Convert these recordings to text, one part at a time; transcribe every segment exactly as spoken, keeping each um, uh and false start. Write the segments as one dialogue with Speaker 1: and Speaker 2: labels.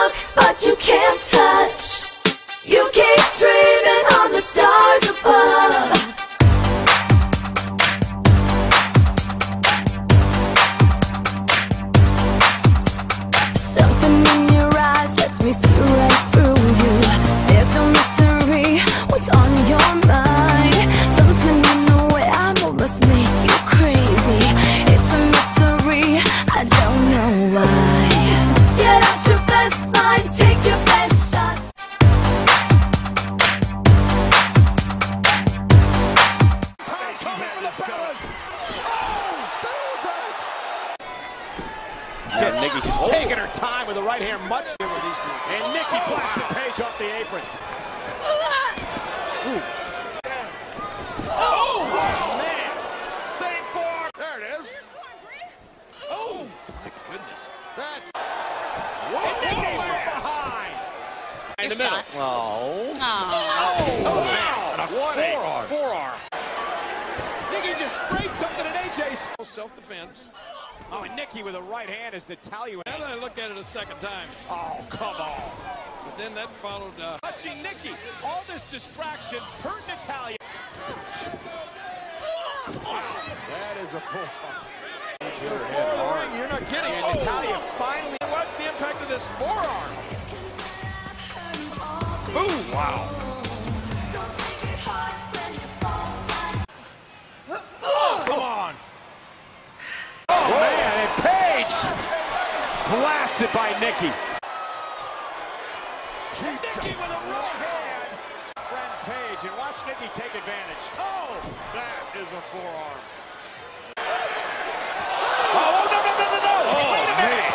Speaker 1: look, but you can't touch. You keep dreaming on the stars above. Something in your eyes lets me see right through you. There's no mystery, what's on your mind? Something in the way I move must make you crazy. It's a mystery, I don't know why. Get out your best line, take your best shot.
Speaker 2: Time coming for the fellas.
Speaker 3: Again, Nikki just oh. taking her time with the right hand, much with these two. And Nikki blasted Paige off the apron. Ooh. Oh, oh man! Same forearm. There it is. Oh my goodness. That's. Whoa, and Nikki from behind. In the middle.
Speaker 4: Oh.
Speaker 3: Oh, oh man! And a forearm. Forearm. Nikki just sprayed something at A J's. Self-defense. Oh, and Nikki with a right hand is Natalya.
Speaker 2: Now that I looked at it a second time.
Speaker 3: Oh, come on.
Speaker 2: But then that followed. Uh,
Speaker 3: Touching Nikki. All this distraction hurt Natalya. That is a forearm.
Speaker 2: You're not kidding.
Speaker 3: And Natalya finally.
Speaker 2: Watch the impact of this forearm.
Speaker 3: Boom! Wow. Oh, come on. Oh, man, and Paige blasted by Nikki. Nikki with a right hand. Friend Paige, and watch Nikki take advantage. Oh, that is a forearm. Oh, no, no, no, no, no.
Speaker 2: Oh,
Speaker 3: Wait a minute.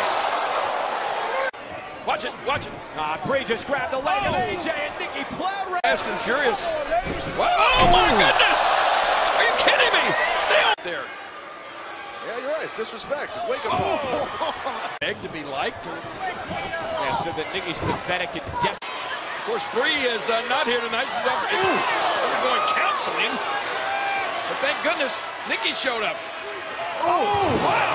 Speaker 2: man. Watch it, watch it.
Speaker 3: Ah, Brie just grabbed the leg oh. of A J, and Nikki plowed right.
Speaker 2: Fast and furious. What? Oh, my goodness. Are you kidding me? They are there.
Speaker 4: Yeah, you're right. It's disrespect. It's wake up
Speaker 2: call.
Speaker 4: Oh.
Speaker 2: Egg to be liked. Or...
Speaker 3: Yeah, so that Nikki's pathetic and desperate.
Speaker 2: Of course, Brie is uh, not here tonight. She's off going counseling. But thank goodness, Nikki showed up.
Speaker 3: Oh, wow.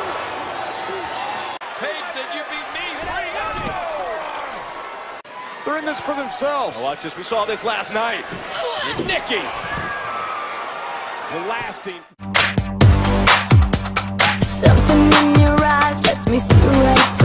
Speaker 2: Paige, did you beat me? Brie,
Speaker 4: they're in this for themselves.
Speaker 3: Now watch this. We saw this last night. And Nikki blasting.
Speaker 1: Something in your eyes lets me see right